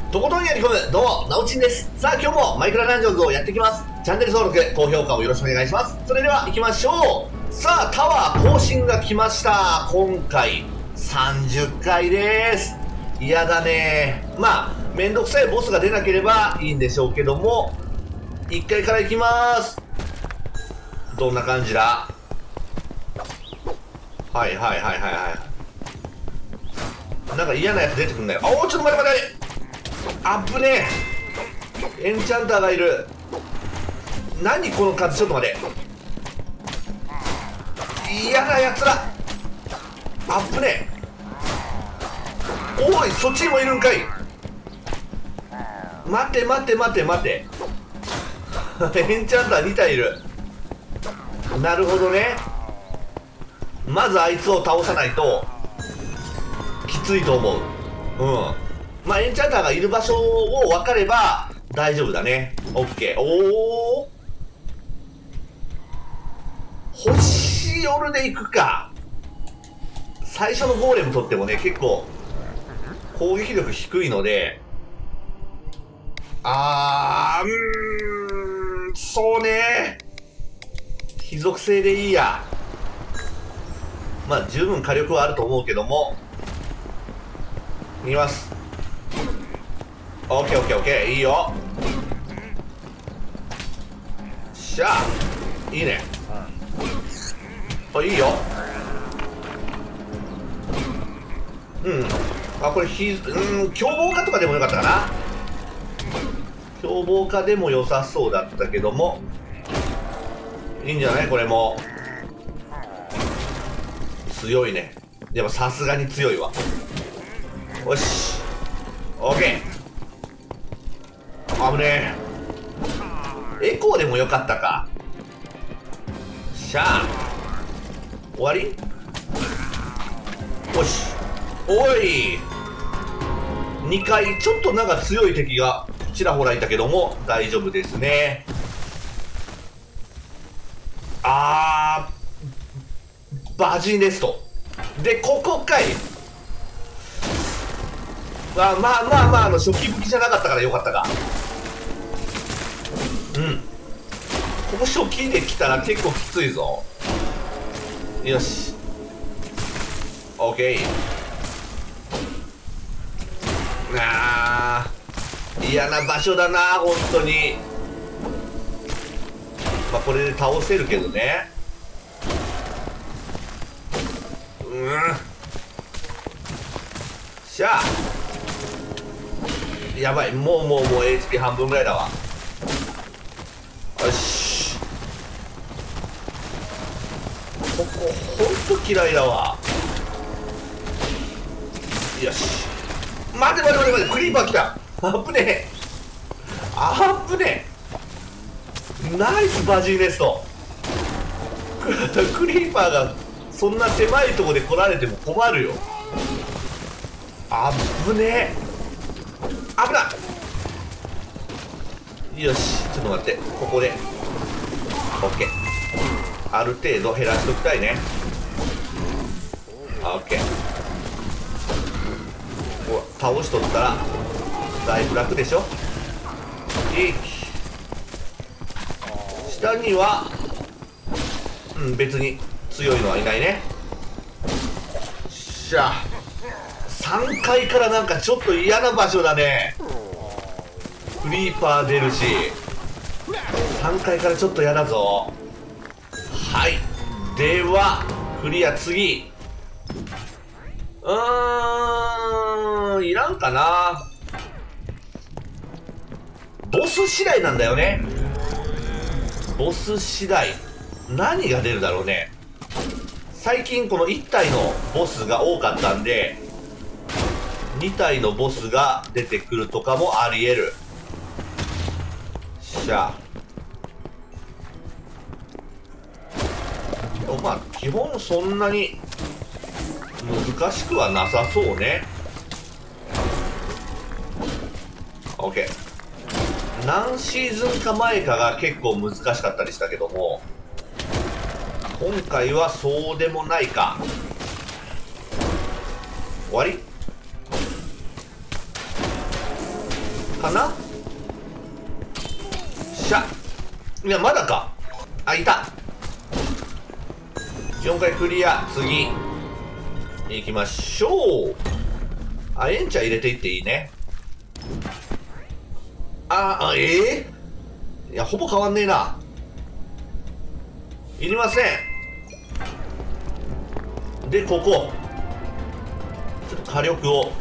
とことんやり込む、どうも、なおちんです。さあ、今日もマイクラダンジョンズをやっていきます。チャンネル登録、高評価をよろしくお願いします。それでは行きましょう。さあ、タワー更新が来ました。今回、30回です。嫌だね。まあ、めんどくさいボスが出なければいいんでしょうけども、1回から行きます。どんな感じだ？はいはいはいはいはい。なんか嫌なやつ出てくんだよ。おー、ちょっと待って待って。あぶねえ。エンチャンターがいる。何この数。ちょっと待って。嫌なやつら。あぶねえ。おい、そっちにもいるんかい。待て待て待て待て。エンチャンター2体いる。なるほどね。まずあいつを倒さないときついと思う。まあエンチャンターがいる場所を分かれば大丈夫だね。オッケー。おお、星夜で行くか。最初のゴーレム取ってもね、結構攻撃力低いので、そうね、非属性でいいや。まあ十分火力はあると思うけども、見ます。オッケーオッケーオッケー、いいよ。しゃあ、いいね。あ、いいよ。あ、これ凶暴化とかでもよかったかな。凶暴化でも良さそうだったけども、いいんじゃない？これも強いね。でもさすがに強いわ。よし、オッケー。危ねえ。エコーでもよかったか。しゃあ、終わり。よし、おい。2回ちょっとなんか強い敵がちらほらいたけども大丈夫ですね。バジネストで、ここかい。まあ初期武器じゃなかったからよかったか。ここ初期で来たら結構きついぞ。よし、オッケー。嫌な場所だな本当に。まあこれで倒せるけどね。しゃあ、やばい。もう HP 半分ぐらいだわ。よし、ここほんと嫌いだわ。よし、待て待て待て待て、クリーパー来た。あぶねえ、あぶねえ。ナイスバジーネスト。クリーパーがそんな狭いとこで来られても困るよ。あぶねえ、危ない。よし、ちょっと待って、ここで OK。 ある程度減らしときたいね。 OK。 倒しとったらだいぶ楽でしょ。下には別に強いのはいないね。しゃあ、3階からなんかちょっと嫌な場所だね。クリーパー出るし、3階からちょっと嫌だぞ。はい、ではクリア。次いらんかな。ボス次第なんだよね。ボス次第何が出るだろうね。最近この1体のボスが多かったんで、2体のボスが出てくるとかもあり得る。しゃあ、まあ基本そんなに難しくはなさそうね。 OK。 何シーズンか前かが結構難しかったりしたけども、今回はそうでもないか。終わり。 かな。しゃ、いやまだか。あ、いた。4回クリア。次行きましょう。あ、エンチャ入れていっていいね。いやほぼ変わんねえな。いりません。でここちょっと火力を。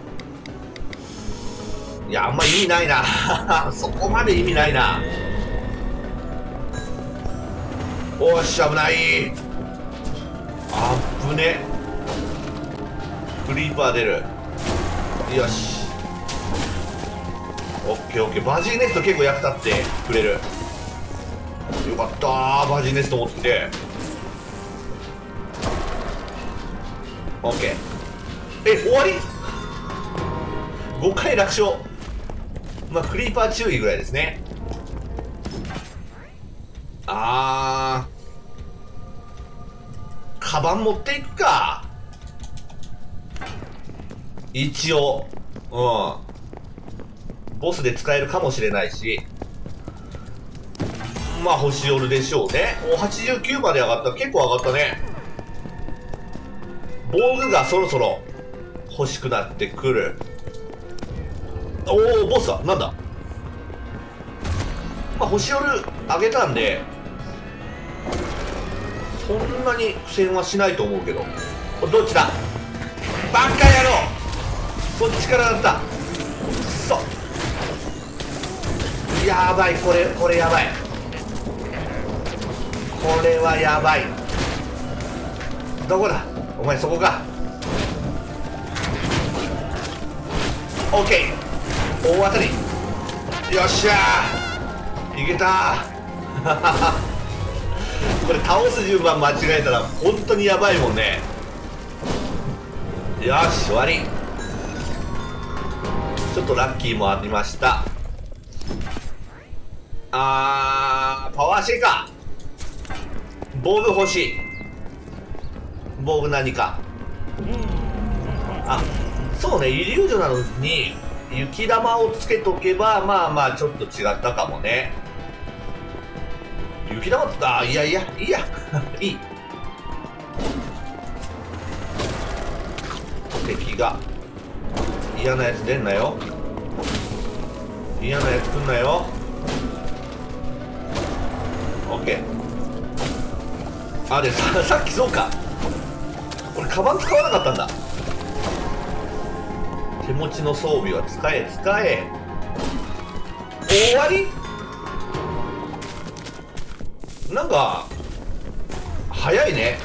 いやあんま意味ないなそこまで意味ないな。おし危ない。あぶね。クリーパー出る。よしオッケーオッケー。バジーネスト結構役立ってくれる。よかったー。バジーネスト持ってきて。オッケー。終わり。5回楽勝。まあクリーパー注意ぐらいですね。カバン持っていくか一応。ボスで使えるかもしれないし、まあ星寄るでしょうね。お、89まで上がった。結構上がったね。防具がそろそろ欲しくなってくる。おお、ボスだ。なんだ。まあ星寄る上げたんでそんなに苦戦はしないと思うけど。どっちだ。バカ野郎。そっちからだった。くそ。やばい。これやばい。これはやばい。どこだお前。そこか。オッケー。大当たり。よっしゃー。いけたーこれ倒す順番間違えたら本当にやばいもんね。よし終わり。ちょっとラッキーもありました。パワーシェイカー。防具欲しい。防具何か。そうね。イリュージョンなのに雪玉をつけとけばまあまあちょっと違ったかもね。雪玉っていやいやいいやいい。敵が嫌なやつ出んなよ。嫌なやつ来んなよ。オッケー。でさっきそうか。俺カバン使わなかったんだ。手持ちの装備は使え。終わり。なんか早いね。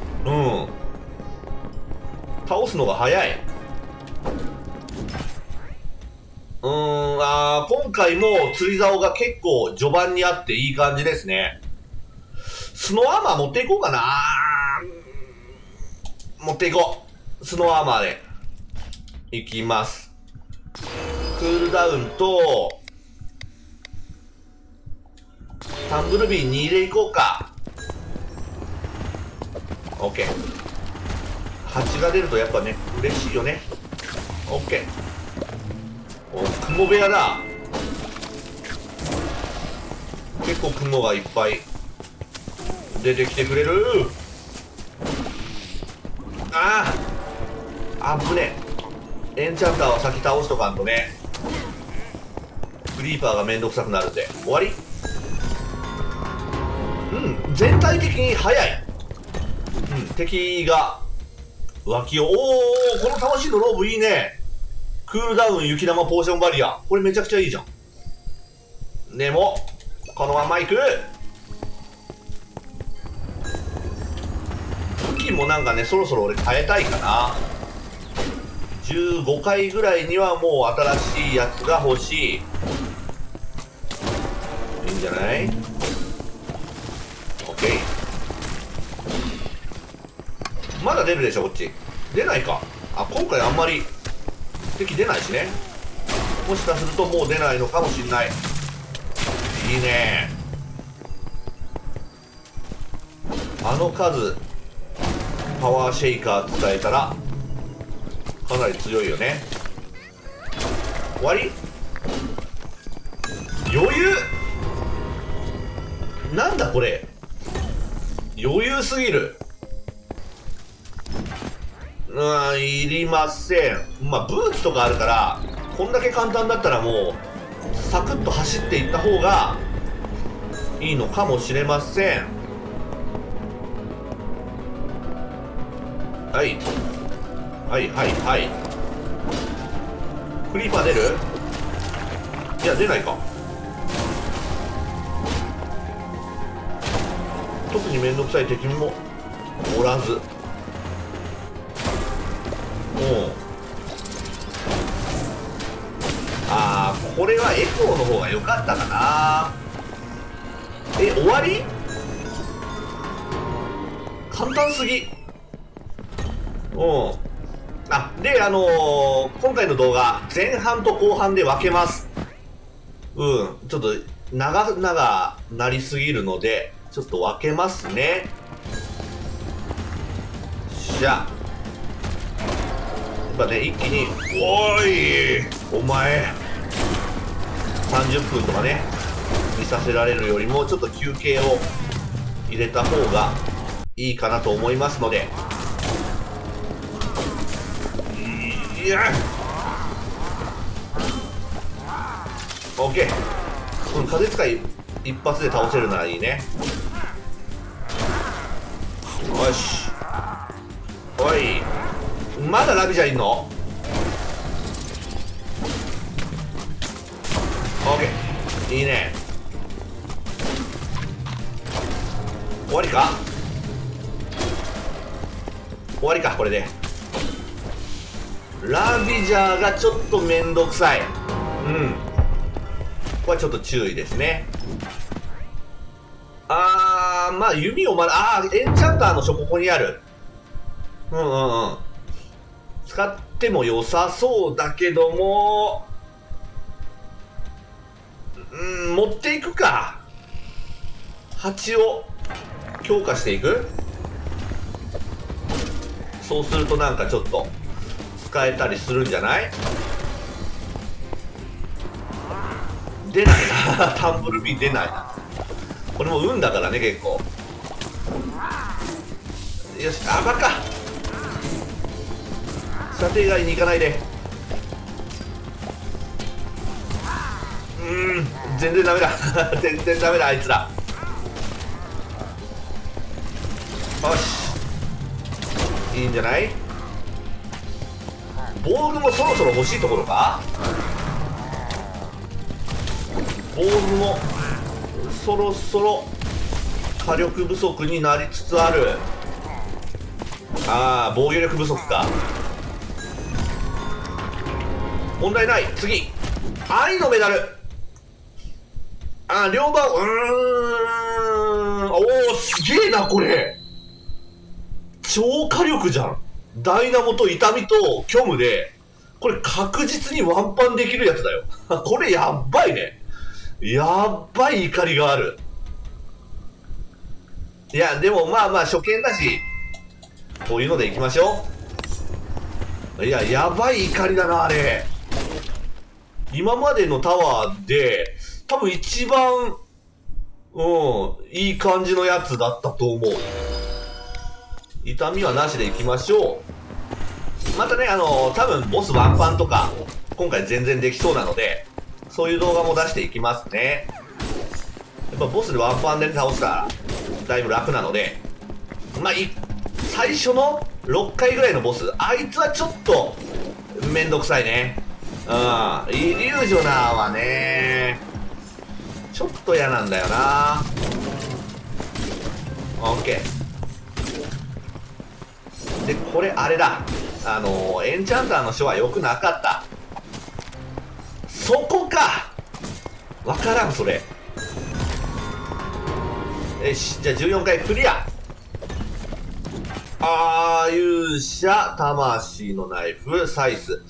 倒すのが早い。今回も釣り竿が結構序盤にあっていい感じですね。スノーアーマー持っていこうかな。持っていこう。スノーアーマーでいきます。クールダウンとタンブルビー2でいこうか。オッケー。8が出るとやっぱね嬉しいよね。オッケー。お、雲部屋だ。結構雲がいっぱい出てきてくれる。ぶねえ。エンチャンターは先倒しとかんとね。クリーパーがめんどくさくなるんで。終わり。全体的に早い。敵が脇を。この魂のローブいいね。クールダウン雪玉ポーションバリア。これめちゃくちゃいいじゃん。でもこのままいく。武器もなんかねそろそろ俺変えたいかな。15回ぐらいにはもう新しいやつが欲しい。いいんじゃない？ OK。 まだ出るでしょこっち。出ないか。今回あんまり敵出ないしね。もしかするともう出ないのかもしんない。いいね。あの数パワーシェイカー使えたらかなり強いよね。終わり？ 余裕なんだこれ、余裕すぎる。いりません。まあブーツとかあるからこんだけ簡単だったらもうサクッと走っていった方がいいのかもしれません。はいはいはいはい。クリーパー出る？いや出ないか。特にめんどくさい敵もおらず。ああ、これはエコーの方が良かったかな。終わり？簡単すぎ。で、今回の動画前半と後半で分けます。ちょっと長々なりすぎるのでちょっと分けますね。じゃあやっぱね、一気においお前30分とかね見させられるよりもちょっと休憩を入れた方がいいかなと思いますので、いや OK。風使い一発で倒せるならいいね。よし、おい、まだラビジャいんの？ OK、 いいね。終わりか？終わりか、これで。ラビジャーがちょっとめんどくさい。ここはちょっと注意ですね。まあ弓をエンチャンターの書ここにある。使っても良さそうだけども、持っていくか。蜂を強化していく。そうするとなんかちょっと使えたりするんじゃない？出ないなタンブルビー出ないな。これも運だからね、結構。よし、バカ、射程外に行かないで。全然ダメだ全然ダメだ、あいつら。よし、いいんじゃない？防具もそろそろ欲しいところか。防具もそろそろ火力不足になりつつある。防御力不足か。問題ない。次、愛のメダル。両番。おお、すげえなこれ。超火力じゃん。ダイナモと痛みと虚無で、これ確実にワンパンできるやつだよこれやっばいね。やっばい怒りがある。いやでもまあ初見だしこういうのでいきましょう。いや、やばい怒りだなあれ。今までのタワーで多分一番いい感じのやつだったと思う。痛みはなしでいきましょう。またね、多分ボスワンパンとか今回全然できそうなので、そういう動画も出していきますね。やっぱボスでワンパンで倒したらだいぶ楽なので、最初の6回ぐらいのボス、あいつはちょっとめんどくさいね。イリュージョナーはねちょっと嫌なんだよな。 OK で、これあれだ、エンチャンターの書は良くなかった。そこか、わからんそれ。よし、じゃあ14回クリア。勇者、魂のナイフ、サイス。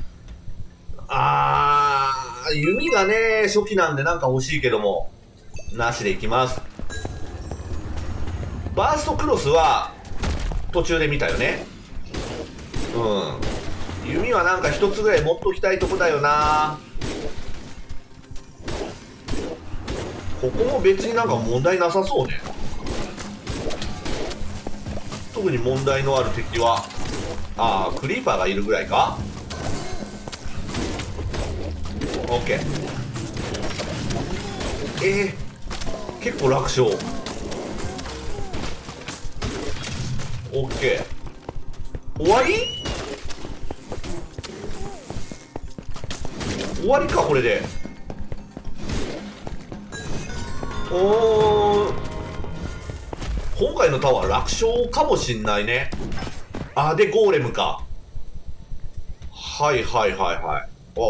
弓がね初期なんでなんか欲しいけどもなしでいきます。バーストクロスは途中で見たよね。弓はなんか一つぐらい持っときたいとこだよな。 ここも別になんか問題なさそうね。特に問題のある敵はクリーパーがいるぐらいか。オッケー。結構楽勝。オッケー。終わり？終わりか、これで。今回のタワー楽勝かもしんないね。でゴーレムか。はいはいはいはい。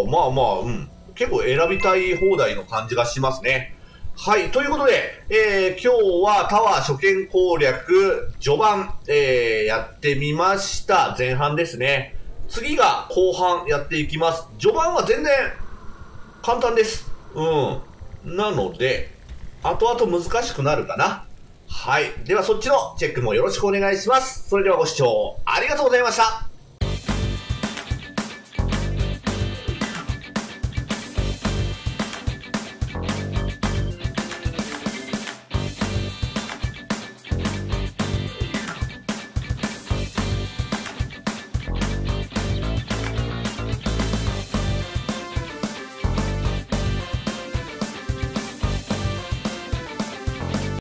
まあまあ、結構選びたい放題の感じがしますね。はい。ということで、今日はタワー初見攻略序盤、やってみました。前半ですね。次が後半やっていきます。序盤は全然簡単です。なので、後々難しくなるかな。はい。ではそっちのチェックもよろしくお願いします。それではご視聴ありがとうございました。